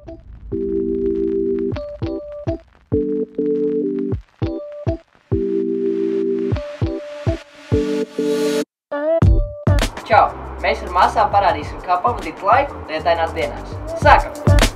Čau! Mēs ar māsām parādīsim, kā pavadīt laiku lietainās dienās. Sākam!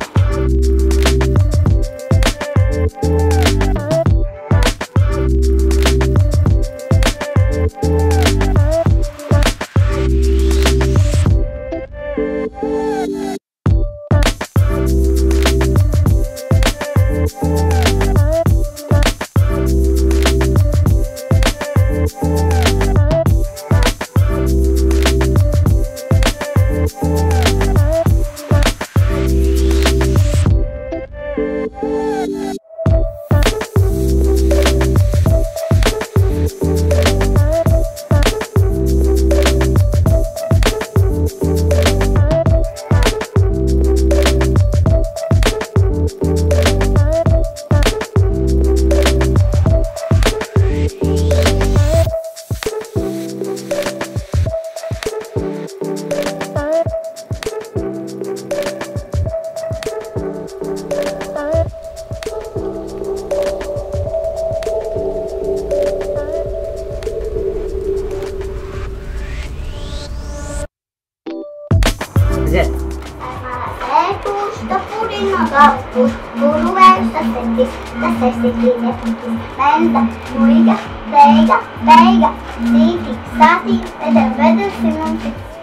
Ēpusta purina lapus, purvēsta setis, tas esi neputis, menda, muiga, beiga, sīti, sātī, vedem, vedusi mums